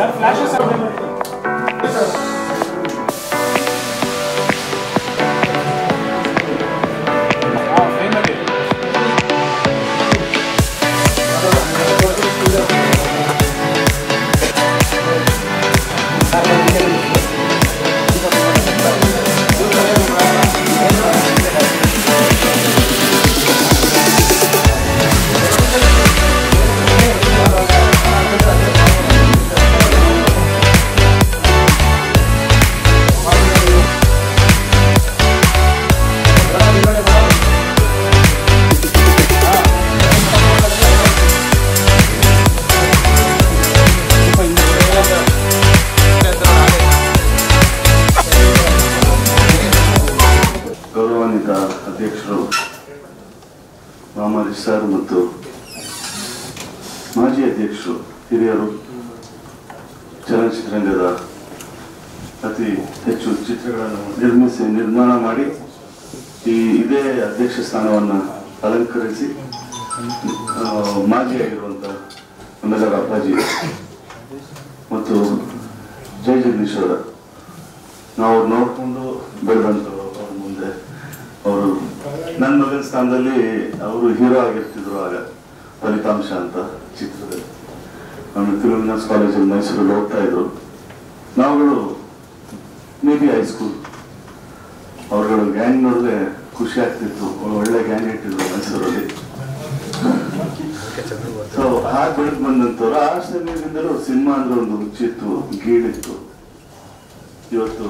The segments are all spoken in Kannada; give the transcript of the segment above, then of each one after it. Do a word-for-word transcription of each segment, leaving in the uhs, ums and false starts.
ಸರ್ ಮತ್ತು ಮಾಜಿ ಅಧ್ಯಕ್ಷರು ಹಿರಿಯರು ಚಲನಚಿತ್ರರಂಗದ ಅತಿ ಹೆಚ್ಚು ಚಿತ್ರಗಳನ್ನು ನಿರ್ಮಿಸಿ ನಿರ್ಮಾಣ ಮಾಡಿ ಈ ಇದೇ ಅಧ್ಯಕ್ಷ ಸ್ಥಾನವನ್ನು ಅಲಂಕರಿಸಿ ಮಾಜಿಯಾಗಿರುವಂಥ ನಮ್ಮೆಲ್ಲರ ಅಪ್ಪಾಜಿ ಮತ್ತು ಜೈ ಜಗದೀಶ್ ಅವರ ನಾವು ನೋಡಿಕೊಂಡು ಬೆಳೆದಂಥವ್ರು ಅವ್ರ ಮುಂದೆ ಅವರು ನನ್ನ ಮಗನ ಸ್ಥಾನದಲ್ಲಿ ಅವರು ಹೀರೋ ಆಗಿರ್ತಿದ್ರು ಆಗ ಫಲಿತಾಂಶ ಅಂತ ಚಿತ್ರದಲ್ಲಿ ನಾನು ತಿರುವನಂತಪುರ ಕಾಲೇಜಲ್ಲಿ ಮೈಸೂರಲ್ಲಿ ಹೋಗ್ತಾ ಇದ್ರು ನಾವುಗಳು ಮೇ ಬಿ ಹೈಸ್ಕೂಲ್ ಅವ್ರುಗಳು ಗ್ಯಾಂಗ್ ನೋಡಿದ್ರೆ ಖುಷಿ ಆಗ್ತಿತ್ತು ಒಳ್ಳೆ ಗ್ಯಾಂಗ್ ಇಟ್ಟಿದ್ರು ಮೈಸೂರಲ್ಲಿ ಸೊ ಹಾಗೆ ಬೆಳೆದು ಬಂದಂಥವ್ರು ಆ ಸಮಯದಿಂದಲೂ ಸಿನಿಮಾ ಅಂದ್ರೆ ಒಂದು ಹುಚ್ಚಿತ್ತು ಗೀಳಿತ್ತು ಇವತ್ತು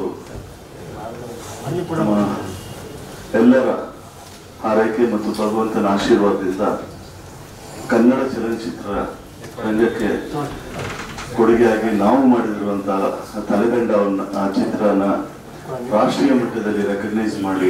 ಎಲ್ಲರ ಹಾರೈಕೆ ಮತ್ತು ಭಗವಂತನ ಆಶೀರ್ವಾದದಿಂದ ಕನ್ನಡ ಚಲನಚಿತ್ರ ರಂಗಕ್ಕೆ ಕೊಡುಗೆಯಾಗಿ ನಾವು ಮಾಡಿರುವಂತಹ ತಲೆದಂಡವನ್ನು ಆ ಚಿತ್ರನ ರಾಷ್ಟ್ರೀಯ ಮಟ್ಟದಲ್ಲಿ ರೆಕಗ್ನೈಸ್ ಮಾಡಿ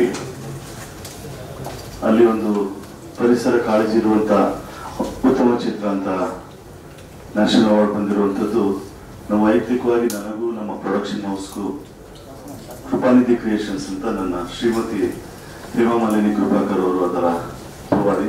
ಅಲ್ಲಿ ಒಂದು ಪರಿಸರ ಕಾಳಜಿ ಇರುವಂತಹ ಉತ್ತಮ ಚಿತ್ರ ಅಂತ ನ್ಯಾಷನಲ್ ಅವಾರ್ಡ್ ಬಂದಿರುವಂಥದ್ದು ನಮ್ಮ ವೈಯಕ್ತಿಕವಾಗಿ ನನಗೂ ನಮ್ಮ ಪ್ರೊಡಕ್ಷನ್ ಹೌಸ್ಗೂ ಕೃಪಾನಿಧಿ ಕ್ರಿಯೇಷನ್ಸ್ ಅಂತ ನನ್ನ ಶ್ರೀಮತಿ ಹೇಮಾಮಾಲಿನಿ ಕೃಪಾಕರ್ ಅವರು ಅದರ ಪ್ರಭಾವಿ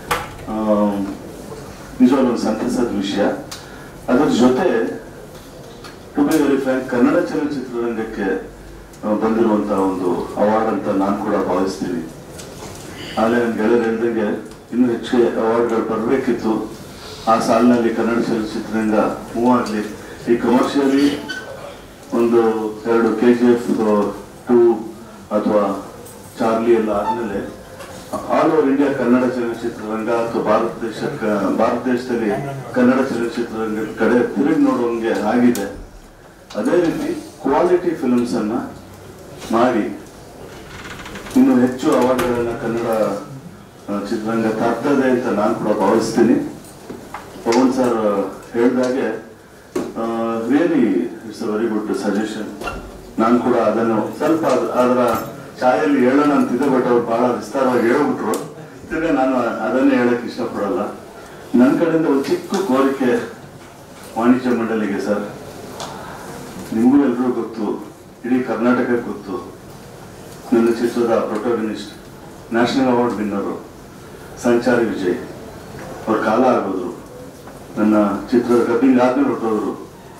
ನಿಜವಾಗ್ಲೂ ಒಂದು ಸಂತಸದ ವಿಷಯ. ಅದರ ಜೊತೆ to be very frank Kannada ಚಲನಚಿತ್ರರಂಗಕ್ಕೆ ಬಂದಿರುವಂತಹ ಒಂದು ಅವಾರ್ಡ್ ಅಂತ ನಾನು ಕೂಡ ಭಾವಿಸ್ತೀನಿ. ಆಗಲೇ ನನ್ನ ಗೆಳೆಯರು ಹೇಳ್ದಂಗೆ ಇನ್ನೂ ಹೆಚ್ಚಿಗೆ ಅವಾರ್ಡ್ಗಳು ಬರಬೇಕಿತ್ತು. ಆ ಸಾಲಿನಲ್ಲಿ ಕನ್ನಡ ಚಲನಚಿತ್ರರಂಗ ಮೂವ್ ಆಗಲಿ. ಈ ಕಮರ್ಷಿಯಲಿ ಒಂದು ಎರಡು ಕೆ ಜಿ ಎಫ್ ಟೂ ಅಥವಾ ಚಾರ್ಲಿ ಎಲ್ಲ ಆದ್ಮೇಲೆ ಆಲ್ ಓವರ್ ಇಂಡಿಯಾ ಕನ್ನಡ ಚಲನಚಿತ್ರರಂಗ ಅಥವಾ ಭಾರತ ದೇಶಕ್ಕೆ ಭಾರತ ದೇಶದಲ್ಲಿ ಕನ್ನಡ ಚಲನಚಿತ್ರರಂಗದ ಕಡೆ ತಿರುಗಿ ನೋಡುವಂಗೆ ಆಗಿದೆ. ಅದೇ ರೀತಿ ಕ್ವಾಲಿಟಿ ಫಿಲ್ಮ್ಸ್ ಅನ್ನ ಮಾಡಿ ಇನ್ನು ಹೆಚ್ಚು ಅವಾರ್ಡ್ಗಳನ್ನ ಕನ್ನಡ ಚಿತ್ರರಂಗ ತರ್ತದೆ ಅಂತ ನಾನು ಕೂಡ ಭಾವಿಸ್ತೀನಿ. ಪವನ್ ಸರ್ ಹೇಳಿದಾಗೆ really it's a very good suggestion. ನಾನು ಕೂಡ ಅದನ್ನು ಸ್ವಲ್ಪ ಅದರ ಛಾಯಲ್ಲಿ ಹೇಳೋಣ ಅಂತಿದ್ದೆ, ಬಟ್ ಅವ್ರು ಬಹಳ ವಿಸ್ತಾರವಾಗಿ ಹೇಳ್ಬಿಟ್ರು. ತಿರ್ಗ ನಾನು ಅದನ್ನೇ ಹೇಳಕ್ ಇಷ್ಟಪಡಲ್ಲ. ನನ್ನ ಕಡೆಯಿಂದ ಒಂದು ಚಿಕ್ಕ ಕೋರಿಕೆ ವಾಣಿಜ್ಯ ಮಂಡಳಿಗೆ ಸರ್, ನಿಮಗೂ ಎಲ್ರಿಗೂ ಗೊತ್ತು, ಇಡೀ ಕರ್ನಾಟಕಕ್ಕೆ ಗೊತ್ತು, ನನ್ನ ಚಿತ್ರದ ಪ್ರೊಟೋಗನಿಸ್ಟ್ national award winner Sanchari Vijay ಅವ್ರ ಕಾಲ ಆಗೋದ್ರು. ನನ್ನ ಚಿತ್ರದ ಡಬ್ಬಿಂಗ್ ಆದ್ಮೇಲೆ ಹೊರಟೋದ್ರು.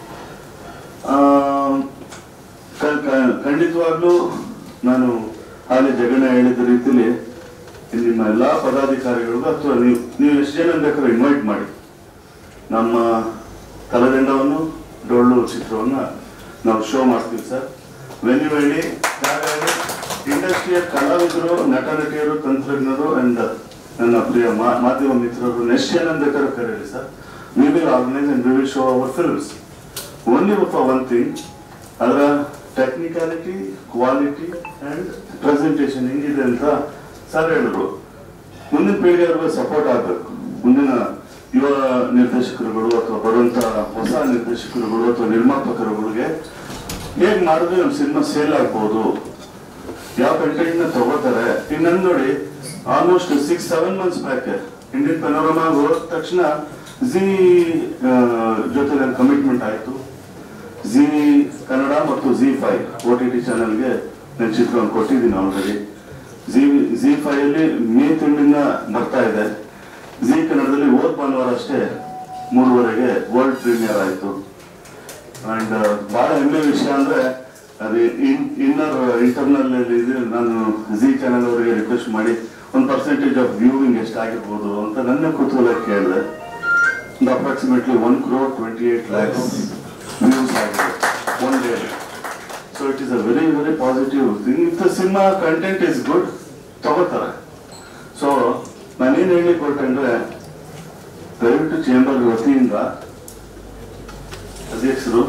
ಖಂಡಿತವಾಗ್ಲೂ ನಾನು ಹಾಗೆ ಜಗಣ್ಣ ಹೇಳಿದ ರೀತಿಲಿ ನಿಮ್ಮ ಎಲ್ಲಾ ಪದಾಧಿಕಾರಿಗಳಿಗೂ ಅಥವಾ ನೀವು ನೀವು ಎಷ್ಟು ಜನ ಬೇಕಾದ್ರೂ ಇನ್ವೈಟ್ ಮಾಡಿ ನಮ್ಮ ತಲೆದಂಡವನ್ನು ಡೊಳ್ಳು ಚಿತ್ರವನ್ನ ನಾವು ಶೋ ಮಾಡ್ತೀವಿ ಸರ್. ವೆನ್ಯೂ ಹೇಳಿ ಇಂಡಸ್ಟ್ರಿಯ ಕಲಾವಿದರು, ನಟ ನಟಿಯರು, ತಂತ್ರಜ್ಞರು ಅಂಡ್ ನನ್ನ ಪ್ರಿಯ ಮಾಧ್ಯಮ ಮಿತ್ರರು ಎಷ್ಟು ಜನ ಬೇಕಾದ್ರೂ ಕರೀರಿ sir. We will organise and we will show our films only for one thing. ಅದರ ಟೆಕ್ನಿಕಾಲಿಟಿ, ಕ್ವಾಲಿಟಿ ಅಂಡ್ ಪ್ರೆಸೆಂಟೇಷನ್ ಹೆಂಗಿದೆ ಅಂತ ಸರ್ ಹೇಳಿದ್ರು. ಮುಂದಿನ ಪೀಳಿಗೆಯವ್ರಿಗೆ ಸಪೋರ್ಟ್ ಆಗಬೇಕು. ಮುಂದಿನ ಯುವ ನಿರ್ದೇಶಕರುಗಳು ಅಥವಾ ಬರುವಂತ ಹೊಸ ನಿರ್ದೇಶಕರುಗಳು ಅಥವಾ ನಿರ್ಮಾಪಕರುಗಳಿಗೆ ಹೇಗ್ ಮಾಡಿದ್ರೆ ನಮ್ಮ ಸಿನಿಮಾ ಸೇಲ್ ಆಗ್ಬೋದು, ಯಾವ ಕಂಟೆಂಟ್ ನ ತಗೋತಾರೆ. ಈಗ ನನ್ ನೋಡಿ almost six seven months back Indian Panorama ಹೋದ ತಕ್ಷಣ ಜಿ ಜೊತೆ ನನ್ನ ಕಮಿಟ್ಮೆಂಟ್ ಆಯ್ತು. ಜಿ ಕನ್ನಡ ಮತ್ತು Zee five O T T ಚಾನೆಲ್ಗೆ ನನ್ನ ಚಿತ್ರವನ್ನು ಕೊಟ್ಟಿದ್ದೀನಿ ಆಲ್ರೆಡಿ. ಜಿ ಜಿ ಫೈವ್ ಅಲ್ಲಿ ಮೇ ತಿಂಗಳಿಂದ ಬರ್ತಾ ಇದೆ. ಜಿ ಕನ್ನಡದಲ್ಲಿ ಹೋದ ಭಾನುವಾರ ಅಷ್ಟೇ ಮೂರುವರೆಗೆ ವರ್ಲ್ಡ್ ಪ್ರೀಮಿಯರ್ ಆಯಿತು. ಅಂಡ್ ಬಹಳ ಹೆಮ್ಮೆ ವಿಷಯ ಅಂದ್ರೆ ಅದು ಇನ್ನರ್ ಇಂಟರ್ನಲ್ ಇದೆ. ನಾನು ಜಿ ಚಾನೆಲ್ ಅವರಿಗೆ ರಿಕ್ವೆಸ್ಟ್ ಮಾಡಿ ಒಂದು ಪರ್ಸೆಂಟೇಜ್ ಆಫ್ ವ್ಯೂವಿಂಗ್ ಎಷ್ಟಾಗಿರ್ಬೋದು ಅಂತ ನನ್ನ ಕುತೂಹಲ ಕೇಳಿದೆ. ಒಂದು approximately one crore twenty eight lakhs views ಆಗಿದೆ one day. So it is a very very positive thing. If the cinema content is good ತಗೋತಾರೆ. ಸೊ ನಾನೇನು ಹೇಳಲಿಕ್ಕೆ ಹೊರಟಂದ್ರೆ, ದಯವಿಟ್ಟು ಚೇಂಬರ್ ವತಿಯಿಂದ ಅಧ್ಯಕ್ಷರು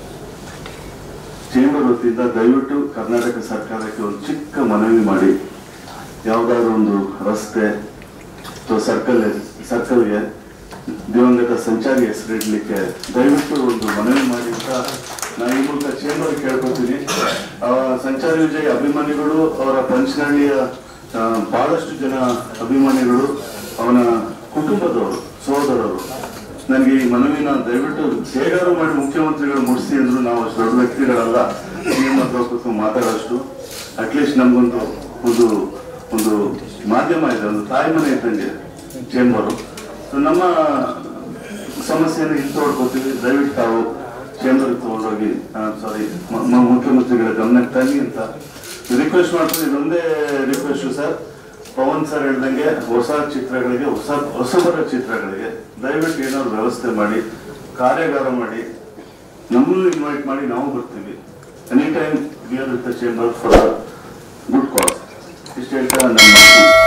ಚೇಂಬರ್ ವತಿಯಿಂದ ದಯವಿಟ್ಟು ಕರ್ನಾಟಕ ಸರ್ಕಾರಕ್ಕೆ ಒಂದು ಚಿಕ್ಕ ಮನವಿ ಮಾಡಿ, ಯಾವುದಾದ್ರೂ ಒಂದು ರಸ್ತೆ ಅಥವಾ ಸರ್ಕಲ್ ಸರ್ಕಲ್ಗೆ ದಿವಂಗತ ಸಂಚಾರಿ ಹೆಸರಿಡ್ಲಿಕ್ಕೆ ದಯವಿಟ್ಟು ಒಂದು ಮನವಿ ಮಾಡಿ ಅಂತ ನಾನು ಈ ಮೂಲಕ ಚೇಂಬರ್ ಕೇಳ್ಕೊತೀನಿ. ಸಂಚಾರಿ ವಿಜಯ್ ಅಭಿಮಾನಿಗಳು, ಅವರ ಪಂಚನಹಳ್ಳಿಯ ಬಹಳಷ್ಟು ಜನ ಅಭಿಮಾನಿಗಳು, ಅವನ ಕುಟುಂಬದವರು, ಸಹೋದರರು ನನಗೆ ಈ ಮನವಿನ ದಯವಿಟ್ಟು ಹೇಗಾರು ಮಾಡಿ ಮುಖ್ಯಮಂತ್ರಿಗಳು ಮುಡಿಸಿ ಅಂದ್ರು. ನಾವು ಅಷ್ಟು ದೊಡ್ಡ ವ್ಯಕ್ತಿಗಳಲ್ಲ, ಸಿಎಂ ಹತ್ರ ಕೂತು ಮಾತಾಡೋಷ್ಟು. ಅಟ್ಲೀಸ್ಟ್ ನಮ್ಗೊಂದು ಒಂದು ಒಂದು ಮಾಧ್ಯಮ ಇದೆ, ಒಂದು ತಾಯಿ ಮನೆ ಇದ್ದಂಗೆ ಚೇಂಬರು. ಸೊ ನಮ್ಮ ಸಮಸ್ಯೆಯನ್ನು ಹಿಂತೋಡ್ಕೋತೀವಿ. ದಯವಿಟ್ಟು ತಾವು ಚೇಂಬರ್ಗೆ ತಗೊಂಡೋಗಿ ಸಾರಿ ಮುಖ್ಯಮಂತ್ರಿಗಳ ಗಮನಕ್ಕೆ ತನ್ನಿ ಅಂತ ರಿಕ್ವೆಸ್ಟ್ ಮಾಡ್ತೀನಿ. ಇದೊಂದೇ ರಿಕ್ವೆಸ್ಟ್ ಸರ್. ಪವನ್ ಸರ್ ಹೇಳ್ದಂಗೆ ಹೊಸ ಚಿತ್ರಗಳಿಗೆ, ಹೊಸ ಹೊಸಬರ ಚಿತ್ರಗಳಿಗೆ ದಯವಿಟ್ಟು ಏನಾದ್ರು ವ್ಯವಸ್ಥೆ ಮಾಡಿ, ಕಾರ್ಯಾಗಾರ ಮಾಡಿ, ನಮ್ಮನ್ನು ಇನ್ವೈಟ್ ಮಾಡಿ, ನಾವು ಬರ್ತೀವಿ. Any time we are with the chamber for good cause. ಇಷ್ಟು ಹೇಳ್ತಾ ನನ್ನ